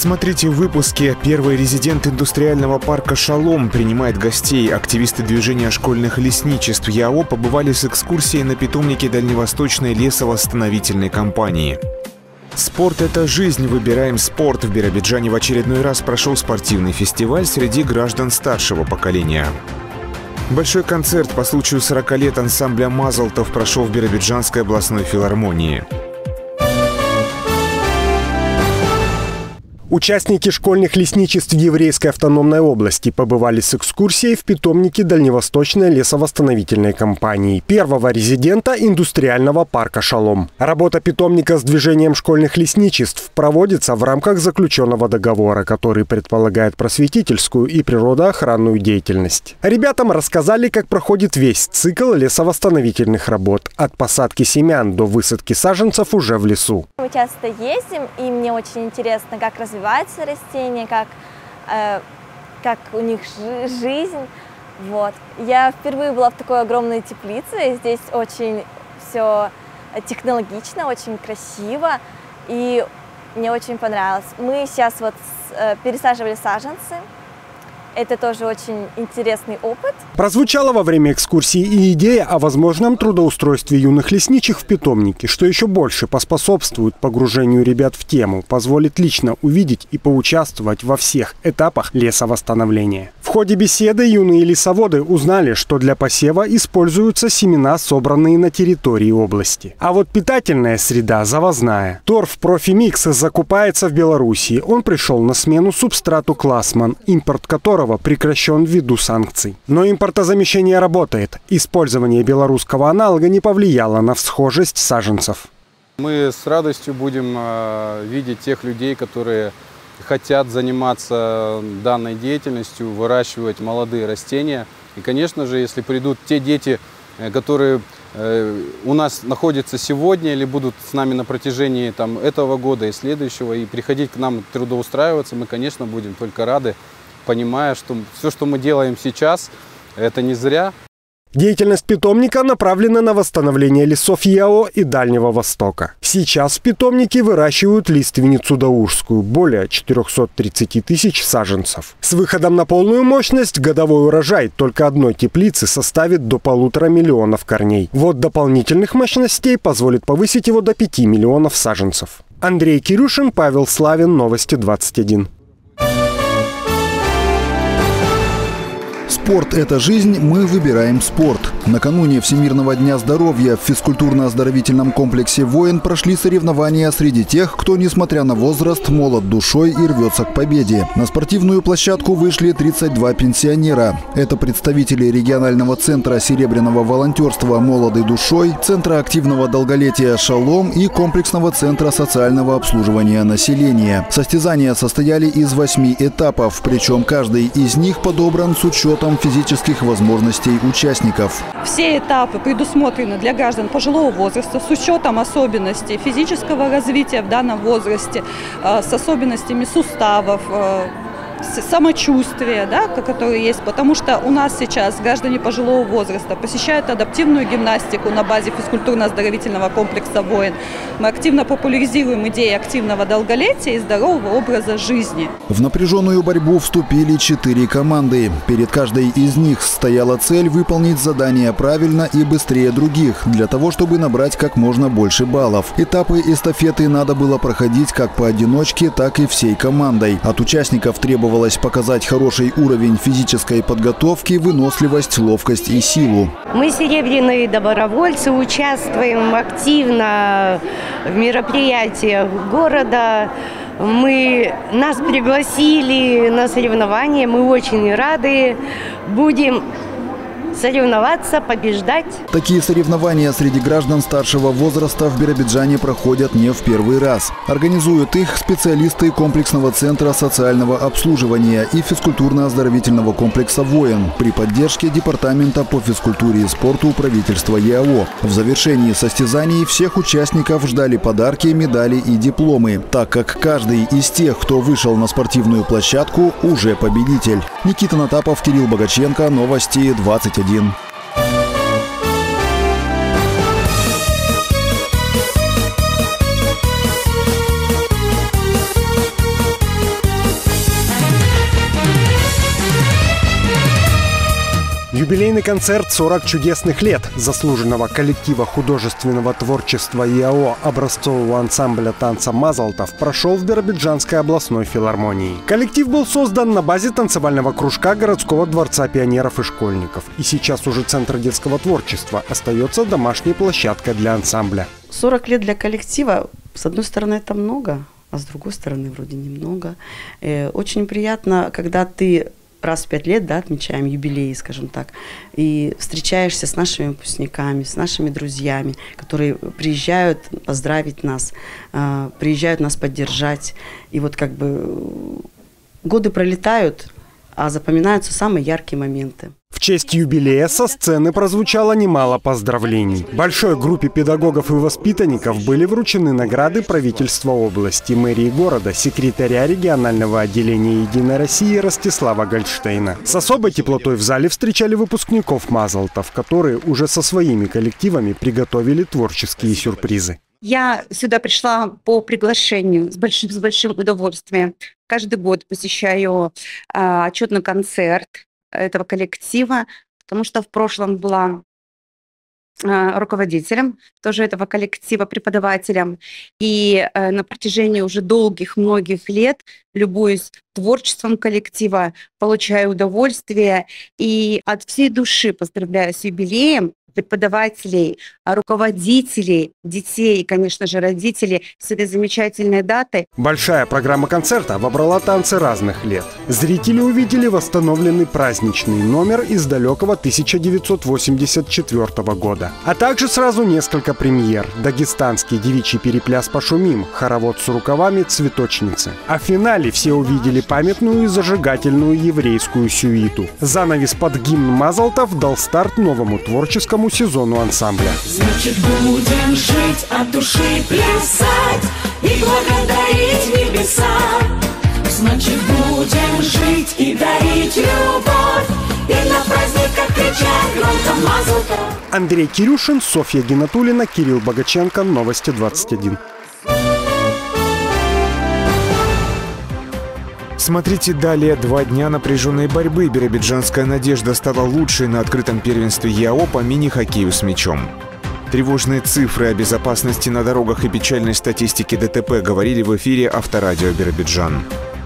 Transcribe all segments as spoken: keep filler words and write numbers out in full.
Смотрите в выпуске. Первый резидент индустриального парка «Шалом» принимает гостей. Активисты движения школьных лесничеств ЯО побывали с экскурсией на питомнике дальневосточной лесовосстановительной компании. Спорт – это жизнь. Выбираем спорт. В Биробиджане в очередной раз прошел спортивный фестиваль среди граждан старшего поколения. Большой концерт по случаю сорока лет ансамбля «Мазалтов» прошел в Биробиджанской областной филармонии. Участники школьных лесничеств Еврейской автономной области побывали с экскурсией в питомнике дальневосточной лесовосстановительной компании, первого резидента индустриального парка «Шалом». Работа питомника с движением школьных лесничеств проводится в рамках заключенного договора, который предполагает просветительскую и природоохранную деятельность. Ребятам рассказали, как проходит весь цикл лесовосстановительных работ, от посадки семян до высадки саженцев уже в лесу. Мы часто ездим, и мне очень интересно, как развивается растения, как, э, как у них жизнь. Вот. Я впервые была в такой огромной теплице, здесь очень все технологично, очень красиво, и мне очень понравилось. Мы сейчас вот э, пересаживали саженцы. Это тоже очень интересный опыт. Прозвучала во время экскурсии и идея о возможном трудоустройстве юных лесничих в питомнике, что еще больше поспособствует погружению ребят в тему, позволит лично увидеть и поучаствовать во всех этапах лесовосстановления. В ходе беседы юные лесоводы узнали, что для посева используются семена, собранные на территории области. А вот питательная среда завозная. Торф «Профимикс» закупается в Белоруссии. Он пришел на смену субстрату «Классман», импорт которого прекращен ввиду санкций. Но импортозамещение работает. Использование белорусского аналога не повлияло на всхожесть саженцев. Мы с радостью будем э, видеть тех людей, которые хотят заниматься данной деятельностью, выращивать молодые растения. И, конечно же, если придут те дети, которые э, у нас находятся сегодня или будут с нами на протяжении там, этого года и следующего, и приходить к нам трудоустраиваться, мы, конечно, будем только рады, понимая, что все, что мы делаем сейчас, это не зря. Деятельность питомника направлена на восстановление лесов ЯО и Дальнего Востока. Сейчас в питомнике выращивают лиственницу даурскую, более четырёхсот тридцати тысяч саженцев. С выходом на полную мощность годовой урожай только одной теплицы составит до полутора миллионов корней. Вот дополнительных мощностей позволит повысить его до пяти миллионов саженцев. Андрей Кирюшин, Павел Славин, Новости двадцать один. Спорт – это жизнь, мы выбираем спорт. Накануне Всемирного дня здоровья в физкультурно-оздоровительном комплексе «Воин» прошли соревнования среди тех, кто, несмотря на возраст, молод душой и рвется к победе. На спортивную площадку вышли тридцать два пенсионера. Это представители регионального центра серебряного волонтерства «Молодой душой», центра активного долголетия «Шалом» и комплексного центра социального обслуживания населения. Состязания состояли из восьми этапов, причем каждый из них подобран с учетом физических возможностей участников. Все этапы предусмотрены для граждан пожилого возраста с учетом особенностей физического развития в данном возрасте, с особенностями суставов, самочувствия, да, которые есть, потому что у нас сейчас граждане пожилого возраста посещают адаптивную гимнастику на базе физкультурно-оздоровительного комплекса «Воин». Мы активно популяризируем идеи активного долголетия и здорового образа жизни. В напряженную борьбу вступили четыре команды. Перед каждой из них стояла цель выполнить задание правильно и быстрее других, для того, чтобы набрать как можно больше баллов. Этапы эстафеты надо было проходить как поодиночке, так и всей командой. От участников требовалось показать хороший уровень физической подготовки, выносливость, ловкость и силу. Мы, серебряные добровольцы, участвуем активно в мероприятиях города. Мы, нас пригласили на соревнования, мы очень рады. Будем соревноваться, побеждать. Такие соревнования среди граждан старшего возраста в Биробиджане проходят не в первый раз. Организуют их специалисты комплексного центра социального обслуживания и физкультурно-оздоровительного комплекса «Воин» при поддержке Департамента по физкультуре и спорту правительства ЯО. В завершении состязаний всех участников ждали подарки, медали и дипломы, так как каждый из тех, кто вышел на спортивную площадку, уже победитель. Никита Натапов, Кирилл Богаченко, Новости двадцать один. Юбилейный концерт «сорок чудесных лет» заслуженного коллектива художественного творчества ИАО образцового ансамбля танца «Мазалтов» прошел в Биробиджанской областной филармонии. Коллектив был создан на базе танцевального кружка городского дворца пионеров и школьников. И сейчас уже Центр детского творчества остается домашней площадкой для ансамбля. сорок лет для коллектива, с одной стороны, это много, а с другой стороны, вроде немного. Очень приятно, когда ты раз в пять лет, да, отмечаем юбилей, скажем так, и встречаешься с нашими выпускниками, с нашими друзьями, которые приезжают поздравить нас, приезжают нас поддержать. И вот как бы годы пролетают, а запоминаются самые яркие моменты. В честь юбилея со сцены прозвучало немало поздравлений. Большой группе педагогов и воспитанников были вручены награды правительства области, мэрии города, секретаря регионального отделения «Единой России» Ростислава Гольдштейна. С особой теплотой в зале встречали выпускников Мазалтов, которые уже со своими коллективами приготовили творческие сюрпризы. Я сюда пришла по приглашению с большим, с большим удовольствием. Каждый год посещаю э, отчетный концерт этого коллектива, потому что в прошлом была э, руководителем тоже этого коллектива, преподавателем. И э, на протяжении уже долгих, многих лет любуюсь творчеством коллектива, получаю удовольствие и от всей души поздравляю с юбилеем преподавателей, руководителей, детей и, конечно же, родителей с этой замечательной датой. Большая программа концерта вобрала танцы разных лет. Зрители увидели восстановленный праздничный номер из далекого тысяча девятьсот восемьдесят четвёртого года. А также сразу несколько премьер. Дагестанский девичий перепляс «Пошумим», хоровод с рукавами «Цветочницы». А в финале все увидели памятную и зажигательную еврейскую сюиту. Занавес под гимн Мазалтов дал старт новому творческому сезону ансамбля. Значит, будем жить от души, плясать и благодарить небеса. Значит, будем жить и дарить любовь, и на праздниках кричать громко Мазалтов. Андрей Кирюшин, Софья Гинатуллина, Кирилл Богаченко. Новости двадцать один. Смотрите далее. Два дня напряженной борьбы. Биробиджанская «Надежда» стала лучшей на открытом первенстве ЯО по мини-хоккею с мячом. Тревожные цифры о безопасности на дорогах и печальной статистике ДТП говорили в эфире Авторадио Биробиджан.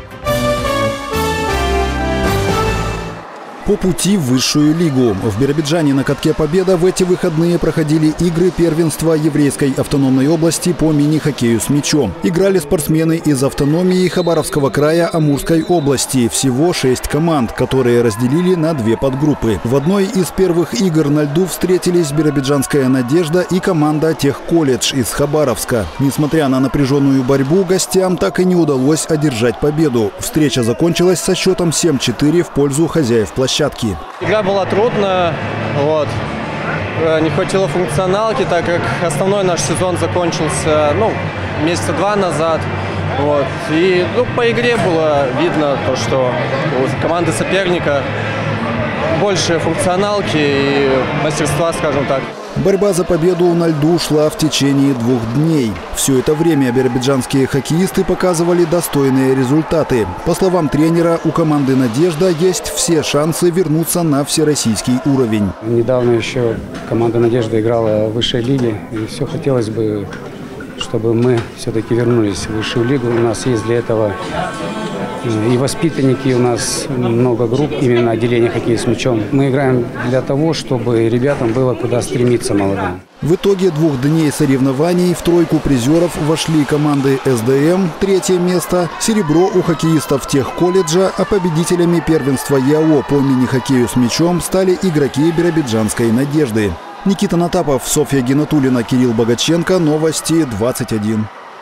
По пути в высшую лигу. В Биробиджане на катке «Победа» в эти выходные проходили игры первенства Еврейской автономной области по мини-хоккею с мячом. Играли спортсмены из автономии Хабаровского края Амурской области. Всего шесть команд, которые разделили на две подгруппы. В одной из первых игр на льду встретились биробиджанская «Надежда» и команда «Техколледж» из Хабаровска. Несмотря на напряженную борьбу, гостям так и не удалось одержать победу. Встреча закончилась со счетом семь-четыре в пользу хозяев площадки. Игра была трудная, вот. Не хватило функционалки, так как основной наш сезон закончился, ну, месяца два назад. Вот. И ну, по игре было видно то, что у команды соперника больше функционалки и мастерства, скажем так. Борьба за победу на льду шла в течение двух дней. Все это время биробиджанские хоккеисты показывали достойные результаты. По словам тренера, у команды «Надежда» есть все шансы вернуться на всероссийский уровень. Недавно еще команда «Надежда» играла в высшей лиге. И все хотелось бы, чтобы мы все-таки вернулись в высшую лигу. У нас есть для этого и воспитанники, у нас много групп, именно отделение хоккея с мячом. Мы играем для того, чтобы ребятам было куда стремиться молодым. В итоге двух дней соревнований в тройку призеров вошли команды СДМ, третье место, серебро у хоккеистов Техколледжа, а победителями первенства ЯО по мини-хоккею с мячом стали игроки биробиджанской «Надежды». Никита Натапов, Софья Гинатуллина, Кирилл Богаченко. Новости двадцать один.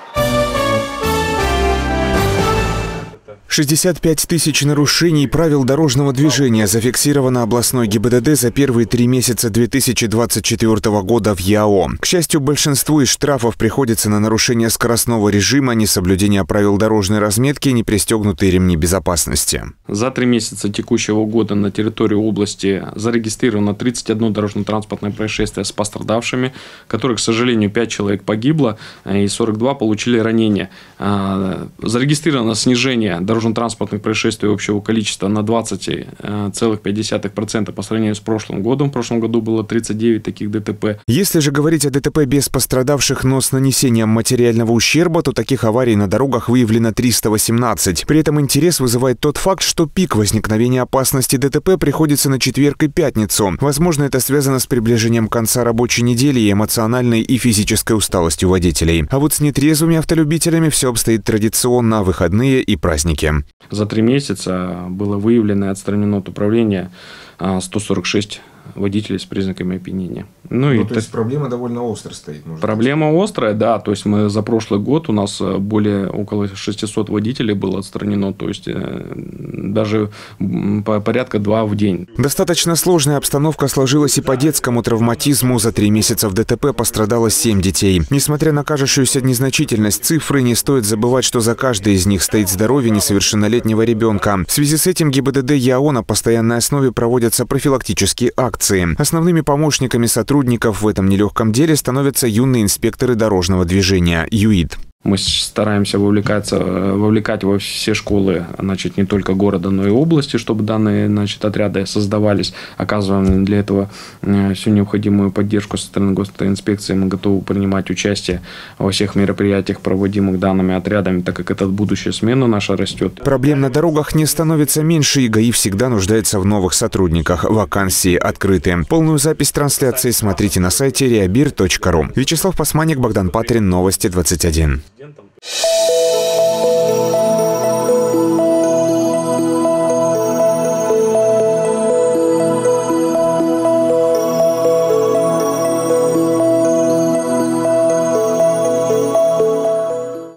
шестьдесят пять тысяч нарушений правил дорожного движения зафиксировано областной ГИБДД за первые три месяца две тысячи двадцать четвёртого года в ЯО. К счастью, большинство из штрафов приходится на нарушение скоростного режима, несоблюдение правил дорожной разметки и непристегнутые ремни безопасности. За три месяца текущего года на территории области зарегистрировано тридцать одно дорожно-транспортное происшествие с пострадавшими, которых, к сожалению, пять человек погибло и сорок два получили ранения. Зарегистрировано снижение дорожно дорожно-транспортных происшествий общего количества на двадцать целых пять десятых процента по сравнению с прошлым годом. В прошлом году было тридцать девять таких ДТП. Если же говорить о ДТП без пострадавших, но с нанесением материального ущерба, то таких аварий на дорогах выявлено триста восемнадцать. При этом интерес вызывает тот факт, что пик возникновения опасности ДТП приходится на четверг и пятницу. Возможно, это связано с приближением конца рабочей недели и эмоциональной и физической усталостью водителей. А вот с нетрезвыми автолюбителями все обстоит традиционно: выходные и праздники. За три месяца было выявлено и отстранено от управления сто сорок шесть водителей с признаками опьянения. Ну, ну и то так... есть проблема довольно острая стоит. Проблема быть. острая, да. То есть мы за прошлый год у нас более около шестисот водителей было отстранено. То есть даже по порядка два в день. Достаточно сложная обстановка сложилась и по детскому травматизму. За три месяца в ДТП пострадало семь детей. Несмотря на кажущуюся незначительность цифры, не стоит забывать, что за каждой из них стоит здоровье несовершеннолетнего ребенка. В связи с этим ГИБДД ЯО на постоянной основе проводятся профилактические акции. Основными помощниками сотрудников в этом нелегком деле становятся юные инспекторы дорожного движения ЮИД. Мы стараемся вовлекаться, вовлекать во все школы, значит, не только города, но и области, чтобы данные, значит, отряды создавались. Оказываем для этого всю необходимую поддержку со стороны госинспекции. Мы готовы принимать участие во всех мероприятиях, проводимых данными отрядами, так как это будущая смена наша растет. Проблем на дорогах не становится меньше, и ГАИ всегда нуждается в новых сотрудниках. Вакансии открыты. Полную запись трансляции смотрите на сайте реабир точка ру. Вячеслав Пасманик, Богдан Патрин, Новости двадцать один.